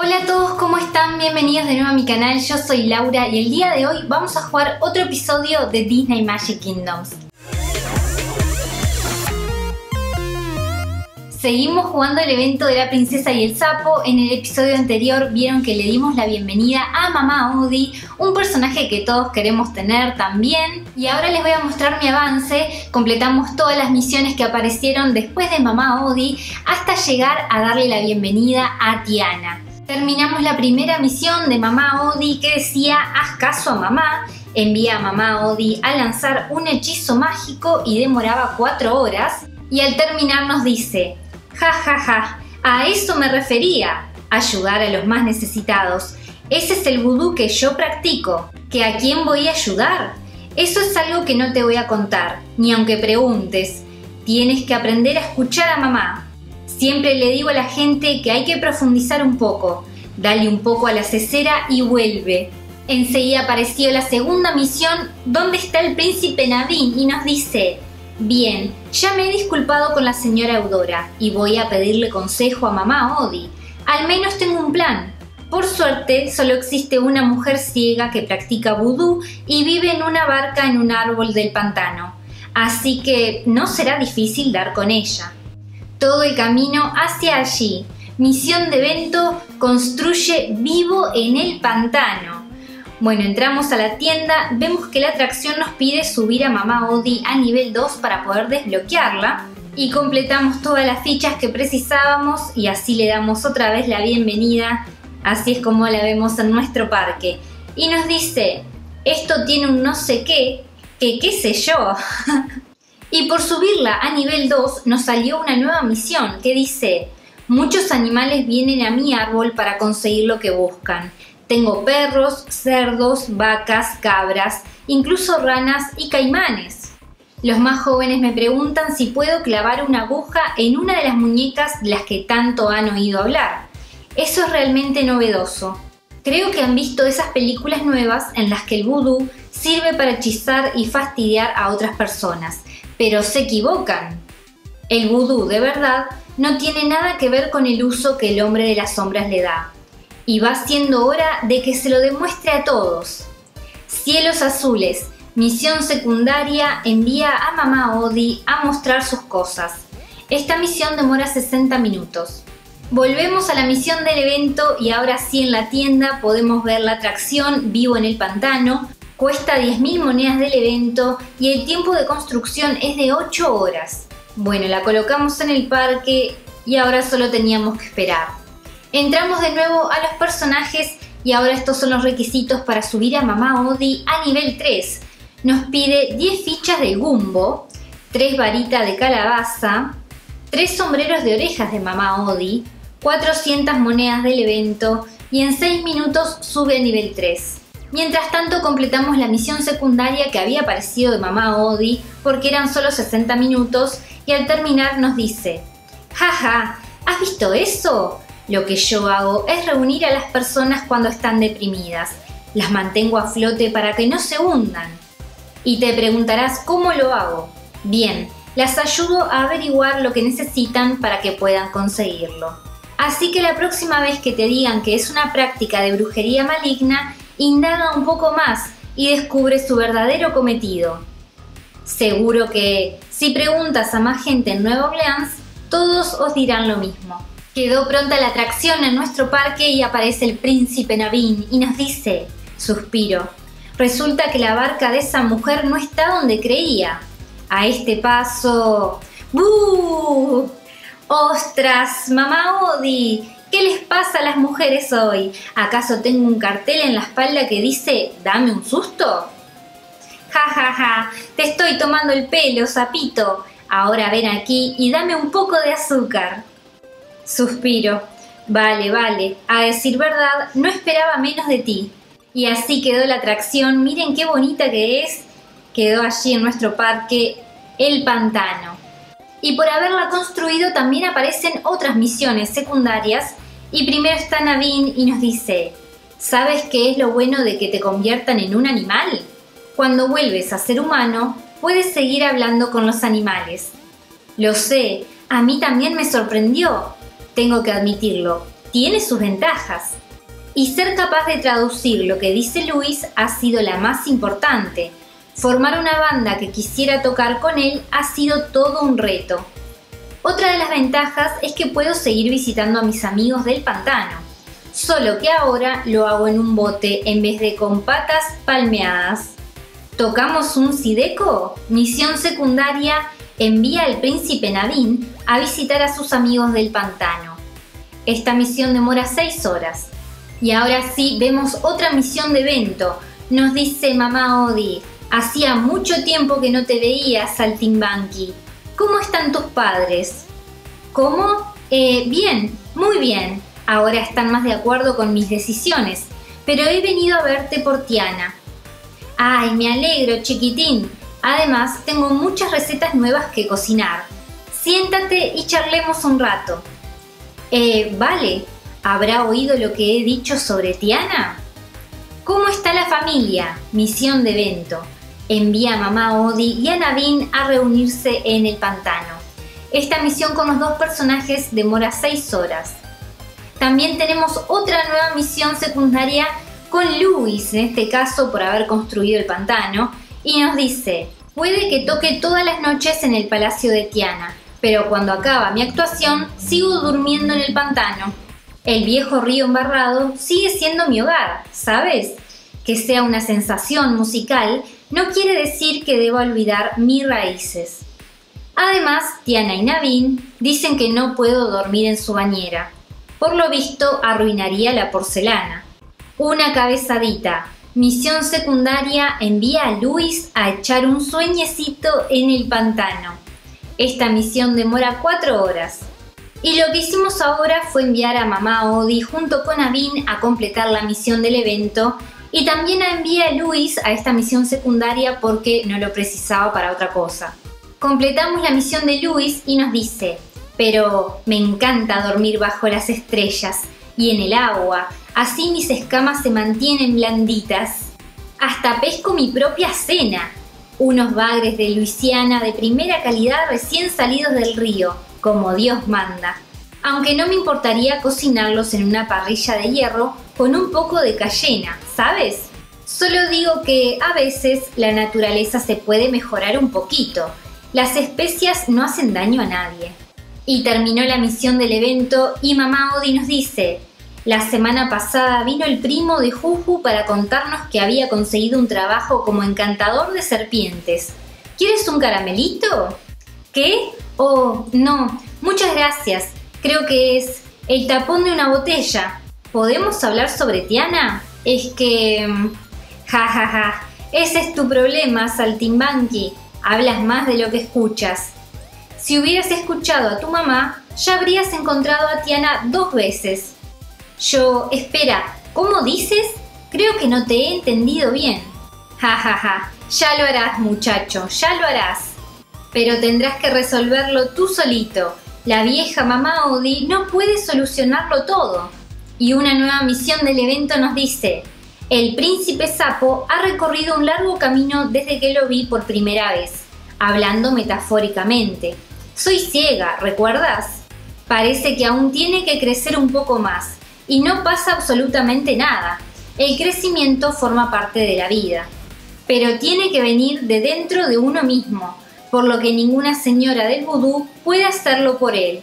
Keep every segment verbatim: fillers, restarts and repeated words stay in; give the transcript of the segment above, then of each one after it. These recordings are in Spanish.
Hola a todos, ¿cómo están? Bienvenidos de nuevo a mi canal, yo soy Laura y el día de hoy vamos a jugar otro episodio de Disney Magic Kingdoms. Seguimos jugando el evento de la princesa y el sapo. En el episodio anterior vieron que le dimos la bienvenida a Mamá Odie, un personaje que todos queremos tener también. Y ahora les voy a mostrar mi avance. Completamos todas las misiones que aparecieron después de Mamá Odie hasta llegar a darle la bienvenida a Tiana. Terminamos la primera misión de Mamá Odie que decía: haz caso a mamá. Envía a Mamá Odie a lanzar un hechizo mágico y demoraba cuatro horas. Y al terminar nos dice: ja ja ja, a eso me refería, ayudar a los más necesitados. Ese es el vudú que yo practico. ¿Que a quién voy a ayudar? Eso es algo que no te voy a contar, ni aunque preguntes. Tienes que aprender a escuchar a mamá. Siempre le digo a la gente que hay que profundizar un poco. Dale un poco a la cesera y vuelve. Enseguida apareció la segunda misión, donde está el príncipe Naveen, y nos dice: bien, ya me he disculpado con la señora Eudora y voy a pedirle consejo a Mamá Odie. Al menos tengo un plan. Por suerte, solo existe una mujer ciega que practica vudú y vive en una barca en un árbol del pantano. Así que no será difícil dar con ella. Todo el camino hacia allí. Misión de evento: construye vivo en el pantano. Bueno, entramos a la tienda, vemos que la atracción nos pide subir a Mamá Odie a nivel dos para poder desbloquearla y completamos todas las fichas que precisábamos y así le damos otra vez la bienvenida. Así es como la vemos en nuestro parque y nos dice: esto tiene un no sé qué, que qué sé yo. Y por subirla a nivel dos nos salió una nueva misión que dice: muchos animales vienen a mi árbol para conseguir lo que buscan. Tengo perros, cerdos, vacas, cabras, incluso ranas y caimanes. Los más jóvenes me preguntan si puedo clavar una aguja en una de las muñecas de las que tanto han oído hablar. Eso es realmente novedoso. Creo que han visto esas películas nuevas en las que el vudú sirve para hechizar y fastidiar a otras personas, pero se equivocan. El vudú de verdad no tiene nada que ver con el uso que el hombre de las sombras le da. Y va siendo hora de que se lo demuestre a todos. Cielos azules, misión secundaria, envía a Mamá Odie a mostrar sus cosas. Esta misión demora sesenta minutos. Volvemos a la misión del evento y ahora sí en la tienda podemos ver la atracción vivo en el pantano. Cuesta diez mil monedas del evento y el tiempo de construcción es de ocho horas. Bueno, la colocamos en el parque y ahora solo teníamos que esperar. Entramos de nuevo a los personajes y ahora estos son los requisitos para subir a Mamá Odie a nivel tres. Nos pide diez fichas de Gumbo, tres varitas de calabaza, tres sombreros de orejas de Mamá Odie, cuatrocientas monedas del evento y en seis minutos sube a nivel tres. Mientras tanto completamos la misión secundaria que había aparecido de Mamá Odie porque eran solo sesenta minutos y al terminar nos dice: jaja, ¿has visto eso? Lo que yo hago es reunir a las personas cuando están deprimidas. Las mantengo a flote para que no se hundan. Y te preguntarás cómo lo hago. Bien, las ayudo a averiguar lo que necesitan para que puedan conseguirlo. Así que la próxima vez que te digan que es una práctica de brujería maligna, indaga un poco más y descubre su verdadero cometido. Seguro que si preguntas a más gente en Nueva Orleans, todos os dirán lo mismo. Quedó pronta la atracción en nuestro parque y aparece el príncipe Naveen y nos dice: suspiro, resulta que la barca de esa mujer no está donde creía. A este paso... ¡Bú! ¡Ostras, Mamá Odie! ¿Qué les pasa a las mujeres hoy? ¿Acaso tengo un cartel en la espalda que dice «Dame un susto»? Ja, ja, ja, te estoy tomando el pelo, sapito. Ahora ven aquí y dame un poco de azúcar. Suspiro. Vale, vale, a decir verdad, no esperaba menos de ti. Y así quedó la atracción, miren qué bonita que es. Quedó allí en nuestro parque, el pantano. Y por haberla construido también aparecen otras misiones secundarias. Y primero está Naveen y nos dice: ¿sabes qué es lo bueno de que te conviertan en un animal? Cuando vuelves a ser humano, puedes seguir hablando con los animales. Lo sé, a mí también me sorprendió. Tengo que admitirlo, tiene sus ventajas. Y ser capaz de traducir lo que dice Luis ha sido la más importante. Formar una banda que quisiera tocar con él ha sido todo un reto. Otra de las ventajas es que puedo seguir visitando a mis amigos del pantano, solo que ahora lo hago en un bote en vez de con patas palmeadas. ¿Tocamos un Zydeco? Misión secundaria: envía al príncipe Naveen a visitar a sus amigos del pantano. Esta misión demora seis horas. Y ahora sí vemos otra misión de evento. Nos dice mamá Odie: hacía mucho tiempo que no te veía, Saltimbanqui. ¿Cómo están tus padres? ¿Cómo? Eh, bien, muy bien. Ahora están más de acuerdo con mis decisiones, pero he venido a verte por Tiana. Ay, me alegro, chiquitín. Además, tengo muchas recetas nuevas que cocinar. Siéntate y charlemos un rato. Eh, vale. ¿Habrá oído lo que he dicho sobre Tiana? ¿Cómo está la familia? Misión de evento. Envía a mamá Odie y a Naveen a reunirse en el pantano. Esta misión con los dos personajes demora seis horas. También tenemos otra nueva misión secundaria con Luis, en este caso por haber construido el pantano, y nos dice: puede que toque todas las noches en el palacio de Tiana, pero cuando acaba mi actuación sigo durmiendo en el pantano. El viejo río embarrado sigue siendo mi hogar, ¿sabes? Que sea una sensación musical no quiere decir que deba olvidar mis raíces. Además, Tiana y Naveen dicen que no puedo dormir en su bañera. Por lo visto, arruinaría la porcelana. Una cabezadita. Misión secundaria: envía a Luis a echar un sueñecito en el pantano. Esta misión demora cuatro horas. Y lo que hicimos ahora fue enviar a mamá Odie junto con Naveen a completar la misión del evento, y también envié a Luis a esta misión secundaria porque no lo precisaba para otra cosa. Completamos la misión de Luis y nos dice: pero me encanta dormir bajo las estrellas y en el agua, así mis escamas se mantienen blanditas. Hasta pesco mi propia cena, unos bagres de Luisiana de primera calidad recién salidos del río, como Dios manda. Aunque no me importaría cocinarlos en una parrilla de hierro con un poco de cayena, ¿sabes? Solo digo que a veces la naturaleza se puede mejorar un poquito. Las especias no hacen daño a nadie. Y terminó la misión del evento y mamá Odie nos dice: la semana pasada vino el primo de Juju para contarnos que había conseguido un trabajo como encantador de serpientes. ¿Quieres un caramelito? ¿Qué? Oh, no, muchas gracias. Creo que es el tapón de una botella. ¿Podemos hablar sobre Tiana? Es que... Ja, ja, ja. Ese es tu problema, Saltimbanqui. Hablas más de lo que escuchas. Si hubieras escuchado a tu mamá, ya habrías encontrado a Tiana dos veces. Yo... Espera, ¿cómo dices? Creo que no te he entendido bien. Ja, ja, ja. Ya lo harás, muchacho, ya lo harás. Pero tendrás que resolverlo tú solito. La vieja mamá Odie no puede solucionarlo todo. Y una nueva misión del evento nos dice: el príncipe sapo ha recorrido un largo camino desde que lo vi por primera vez, hablando metafóricamente. Soy ciega, ¿recuerdas? Parece que aún tiene que crecer un poco más, y no pasa absolutamente nada. El crecimiento forma parte de la vida, pero tiene que venir de dentro de uno mismo, por lo que ninguna señora del vudú puede hacerlo por él.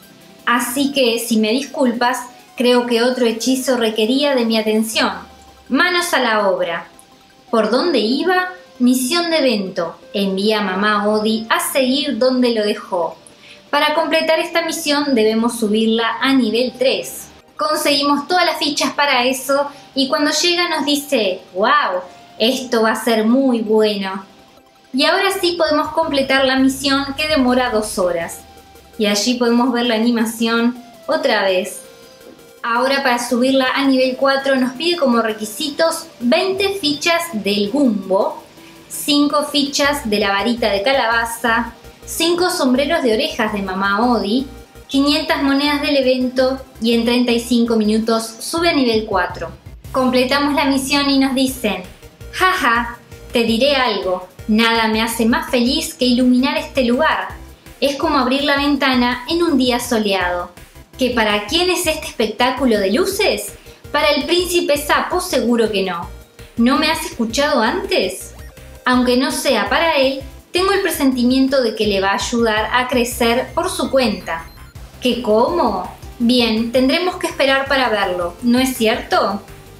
Así que, si me disculpas, creo que otro hechizo requería de mi atención. Manos a la obra. ¿Por dónde iba? Misión de evento. Envía a mamá Odie a seguir donde lo dejó. Para completar esta misión debemos subirla a nivel tres. Conseguimos todas las fichas para eso y cuando llega nos dice: ¡wow! Esto va a ser muy bueno. Y ahora sí podemos completar la misión, que demora dos horas. Y allí podemos ver la animación otra vez. Ahora, para subirla a nivel cuatro nos pide como requisitos veinte fichas del Gumbo, cinco fichas de la varita de calabaza, cinco sombreros de orejas de mamá Odie, quinientas monedas del evento y en treinta y cinco minutos sube a nivel cuatro. Completamos la misión y nos dicen: jaja, te diré algo. Nada me hace más feliz que iluminar este lugar. Es como abrir la ventana en un día soleado. ¿Que para quién es este espectáculo de luces? Para el príncipe sapo seguro que no. ¿No me has escuchado antes? Aunque no sea para él, tengo el presentimiento de que le va a ayudar a crecer por su cuenta. ¿Qué cómo? Bien, tendremos que esperar para verlo, ¿no es cierto?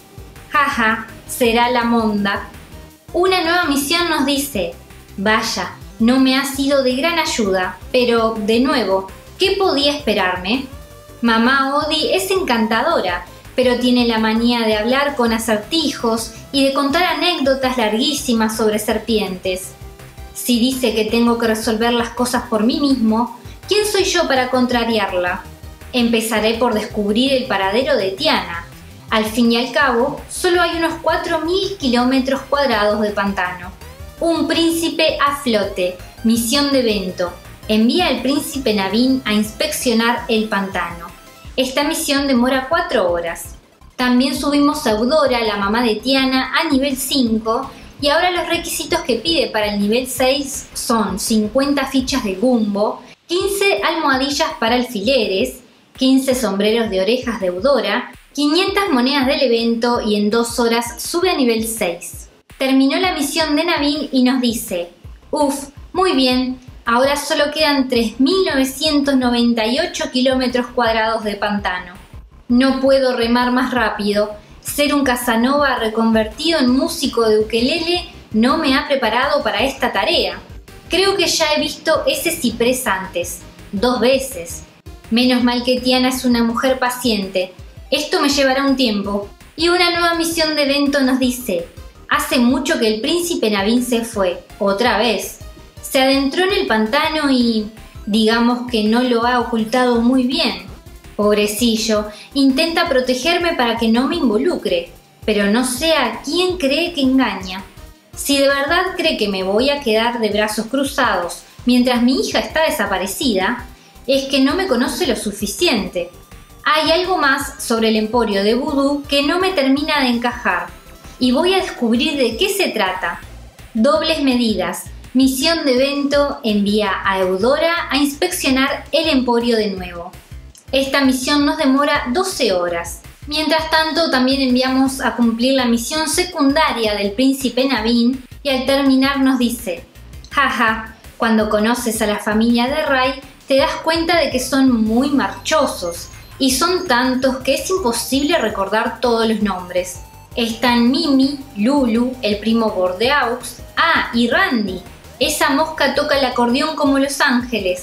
Jaja, será la monda. Una nueva misión nos dice: vaya, no me ha sido de gran ayuda, pero, de nuevo, ¿qué podía esperarme? Mamá Odie es encantadora, pero tiene la manía de hablar con acertijos y de contar anécdotas larguísimas sobre serpientes. Si dice que tengo que resolver las cosas por mí mismo, ¿quién soy yo para contrariarla? Empezaré por descubrir el paradero de Tiana. Al fin y al cabo, solo hay unos cuatro mil kilómetros cuadrados de pantano. Un príncipe a flote. Misión de evento. Envía al príncipe Naveen a inspeccionar el pantano. Esta misión demora cuatro horas. También subimos a Eudora, la mamá de Tiana, a nivel cinco, y ahora los requisitos que pide para el nivel seis son cincuenta fichas de gumbo, quince almohadillas para alfileres, quince sombreros de orejas de Eudora, quinientas monedas del evento y en dos horas sube a nivel seis. Terminó la misión de Naveen y nos dice: uff, muy bien, ahora solo quedan tres mil novecientos noventa y ocho kilómetros cuadrados de pantano. No puedo remar más rápido. Ser un Casanova reconvertido en músico de ukelele no me ha preparado para esta tarea. Creo que ya he visto ese ciprés antes, dos veces. Menos mal que Tiana es una mujer paciente. Esto me llevará un tiempo. Y una nueva misión de evento nos dice: hace mucho que el príncipe Naveen se fue, otra vez. Se adentró en el pantano y, digamos que no lo ha ocultado muy bien. Pobrecillo, intenta protegerme para que no me involucre, pero no sé a quién cree que engaña. Si de verdad cree que me voy a quedar de brazos cruzados mientras mi hija está desaparecida, es que no me conoce lo suficiente. Hay algo más sobre el emporio de vudú que no me termina de encajar, y voy a descubrir de qué se trata. Dobles medidas. Misión de evento: envía a Eudora a inspeccionar el emporio de nuevo. Esta misión nos demora doce horas. Mientras tanto, también enviamos a cumplir la misión secundaria del príncipe Naveen y al terminar nos dice: jaja, cuando conoces a la familia de Rai te das cuenta de que son muy marchosos y son tantos que es imposible recordar todos los nombres. Están Mimi, Lulu, el primo Bordeaux, ah, y Randy. Esa mosca toca el acordeón como Los Ángeles.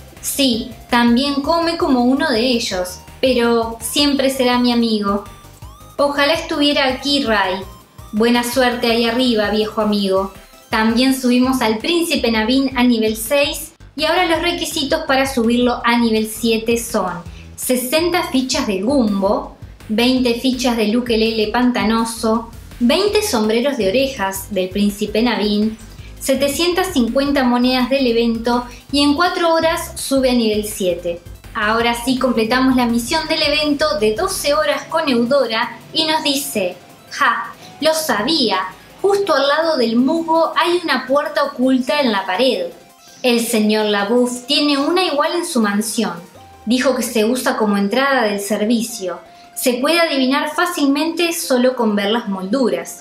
Sí, también come como uno de ellos, pero siempre será mi amigo. Ojalá estuviera aquí Rai. Buena suerte ahí arriba, viejo amigo. También subimos al príncipe Naveen a nivel seis y ahora los requisitos para subirlo a nivel siete son sesenta fichas de gumbo, veinte fichas del ukelele pantanoso, veinte sombreros de orejas del príncipe Naveen, setecientas cincuenta monedas del evento y en cuatro horas sube a nivel siete. Ahora sí completamos la misión del evento de doce horas con Eudora y nos dice: ¡ja! Lo sabía. Justo al lado del musgo hay una puerta oculta en la pared. El señor LaBeouf tiene una igual en su mansión. Dijo que se usa como entrada del servicio. Se puede adivinar fácilmente solo con ver las molduras.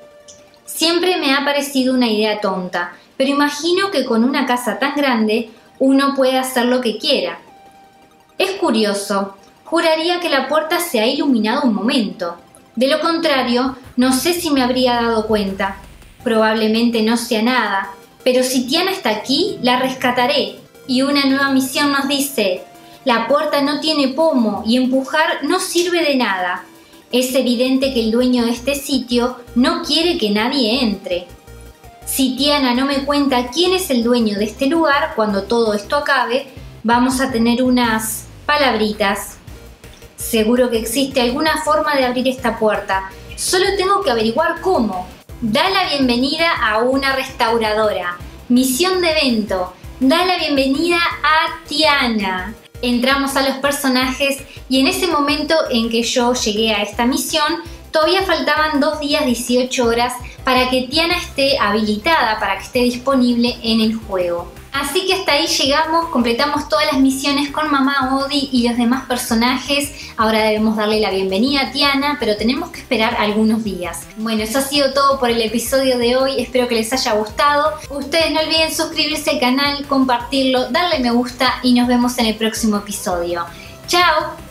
Siempre me ha parecido una idea tonta, pero imagino que con una casa tan grande uno puede hacer lo que quiera. Es curioso, juraría que la puerta se ha iluminado un momento. De lo contrario, no sé si me habría dado cuenta. Probablemente no sea nada, pero si Tiana está aquí, la rescataré. Y una nueva misión nos dice: la puerta no tiene pomo y empujar no sirve de nada. Es evidente que el dueño de este sitio no quiere que nadie entre. Si Tiana no me cuenta quién es el dueño de este lugar cuando todo esto acabe, vamos a tener unas palabritas. Seguro que existe alguna forma de abrir esta puerta. Solo tengo que averiguar cómo. Da la bienvenida a una restauradora. Misión de evento. Da la bienvenida a Tiana. Entramos a los personajes y en ese momento en que yo llegué a esta misión, todavía faltaban dos días dieciocho horas para que Tiana esté habilitada, para que esté disponible en el juego. Así que hasta ahí llegamos, completamos todas las misiones con Mamá Odi y los demás personajes. Ahora debemos darle la bienvenida a Tiana, pero tenemos que esperar algunos días. Bueno, eso ha sido todo por el episodio de hoy, espero que les haya gustado. Ustedes no olviden suscribirse al canal, compartirlo, darle me gusta y nos vemos en el próximo episodio. ¡Chao!